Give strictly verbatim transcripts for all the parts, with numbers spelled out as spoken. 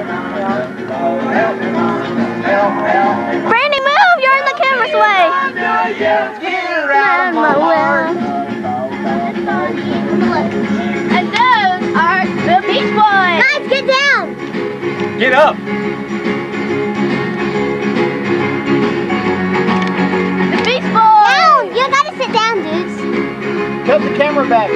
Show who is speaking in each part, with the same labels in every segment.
Speaker 1: Brandy, move! You're in the camera's way. Around my world. And those are the Beach Boys. Guys, get down.
Speaker 2: Get up.
Speaker 1: The Beach Boys. Down. You gotta sit down, dudes.
Speaker 2: Cut the camera back.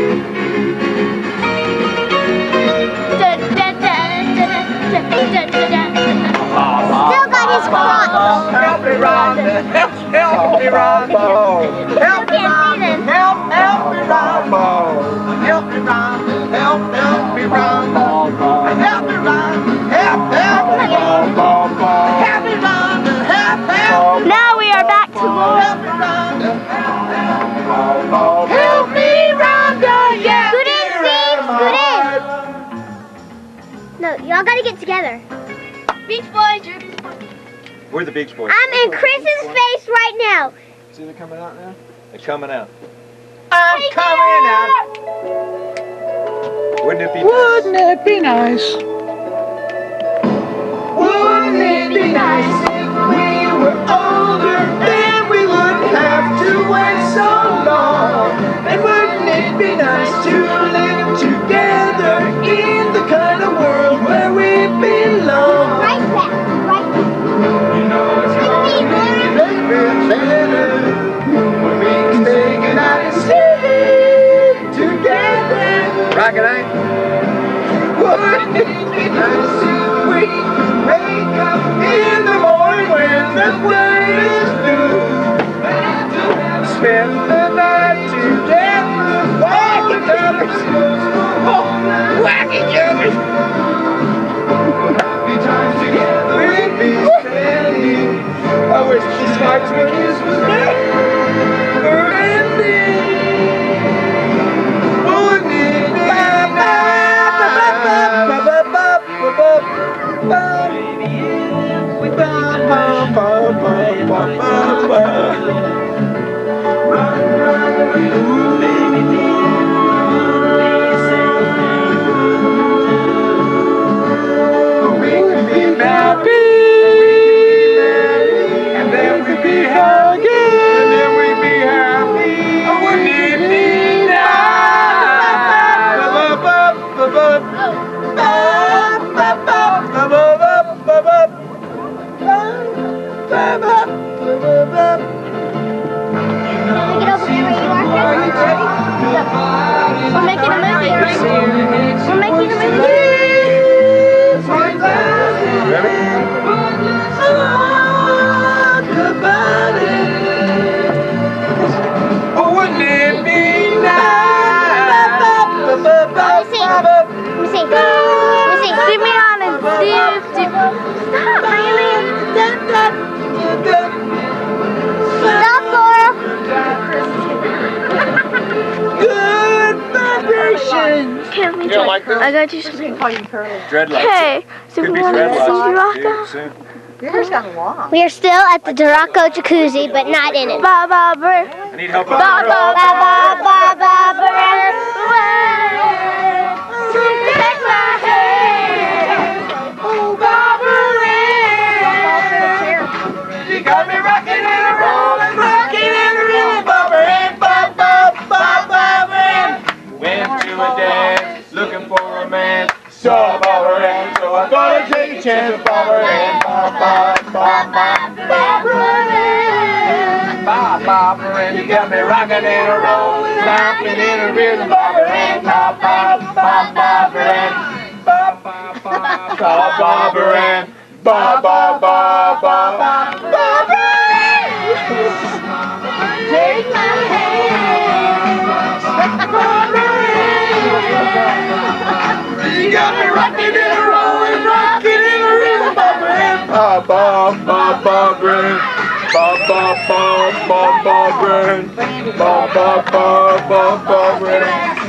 Speaker 1: Still got his crotch.
Speaker 2: Help me, Rhonda. Help, help me, Rhonda. Help me, Rhonda. Help, help me, Rhonda. Help me, Rhonda. Help, help me, Rhonda. Help me, Rhonda. Help, help me, Rhonda. Help me, Rhonda. Help, help.
Speaker 1: Now we are back to more.
Speaker 2: Help me, Rhonda. Help me, Rhonda. Yeah.
Speaker 1: Scoot in, Steve. Scoot in. No, y'all gotta get together. Beach Boys, you're Beach Boys.
Speaker 2: We're the Beach Boys.
Speaker 1: I'm in Chris's face right now.
Speaker 2: See, they're coming out now? They're coming out. I'm hey, coming out. Wouldn't it be
Speaker 3: Wouldn't
Speaker 2: nice?
Speaker 3: it be nice?
Speaker 2: Wouldn't it be nice if we were older? Then we wouldn't have to wait so long. And wouldn't it be nice to live together in the kind of world where we belong?
Speaker 1: Right back, right back.
Speaker 2: You know it's gonna be better when we can stay good night and sleep together. Rocket ain't. Wouldn't it be nice if we wake up in the morning when the day is new? Spend the night together, walking down the stairs, oh, whacking jumpers. Happy times together we'd be spending. I wish this heart's release was never ending. Wouldn't it be
Speaker 1: We're making a movie, right? We're making a movie.
Speaker 2: Ready? Oh, wouldn't it be nice?
Speaker 1: Let me see. Let me see. Let me see. See me on and see. Stop, Miami. Stop, Laura.
Speaker 3: Good vibrations.
Speaker 1: Okay, let me
Speaker 2: You
Speaker 1: try.
Speaker 2: don't like this?
Speaker 1: I gotta do something.
Speaker 2: Dreadlocks.
Speaker 1: Okay, so
Speaker 2: Could
Speaker 1: we
Speaker 2: be
Speaker 1: want to see
Speaker 2: dreadlocks.
Speaker 1: DiRocco.
Speaker 2: Dude, soon.
Speaker 3: Your hair's gotten long.
Speaker 1: We are still at the DiRocco jacuzzi, but not in it. Ba ba ba.
Speaker 2: I need help.
Speaker 1: Ba ba ba ba ba ba ba. Take my hand.
Speaker 2: Oh, Barbara, you got me rocking and a rolling, rocking and a rolling, Barbara, Bob, Bob, Bob, Barbara. Went to a dance, looking for a man. Saw Barbara, so I thought I'd take a chance with Barbara, Bob, Bob, Bob, Bob, Barbara. Bob, Barbara, you got me rocking and a rolling, stomping in a rhythm, Barbara, Bob, Bob, Bob, Barbara. Bob, Bob, Bob, Bob, Barbara. Ba ba ba ba ba Barbara. Take my hand, Barbara. You got me rocking and a rolling, rocking and a reeling, Barbara. Ba ba ba Barbara. Ba ba ba ba Barbara. Ba ba ba ba Barbara.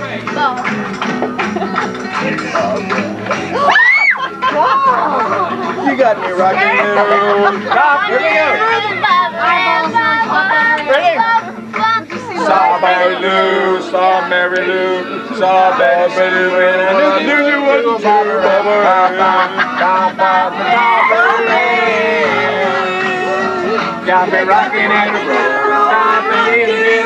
Speaker 2: You got me rocking and rolling. Stop, here we go. Ready? Saw Mary Lou, saw Mary Lou, saw Mary Lou, and I knew you wouldn't do Barbara. Got me rocking and rolling,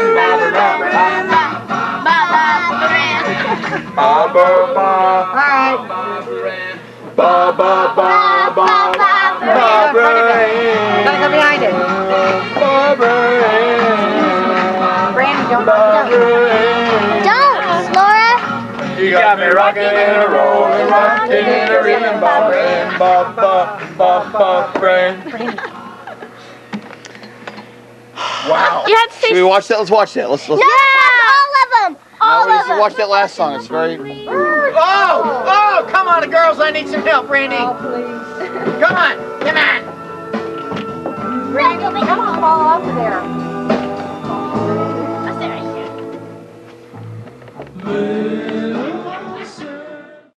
Speaker 2: ba ba ba.
Speaker 3: Alright.
Speaker 2: Ba ba ba ba ba.
Speaker 3: Gotta go behind it. Brandy, don't don't.
Speaker 1: Don't, Laura.
Speaker 2: You got me rocking and rolling, rocking and a reeling, ba ba ba ba ba ba. Wow.
Speaker 1: You have to say.
Speaker 4: Should we watch that? Let's watch that. Let's let's.
Speaker 1: No, all of them. All
Speaker 4: No,
Speaker 1: of
Speaker 4: let's
Speaker 1: them.
Speaker 4: watch that last song. It's very.
Speaker 3: Oh! Oh! Come on, girls. I need some help, Brandy. Oh, please. Come on. Come on. Brandy, come on. Fall off of there.
Speaker 1: I'll stay right here.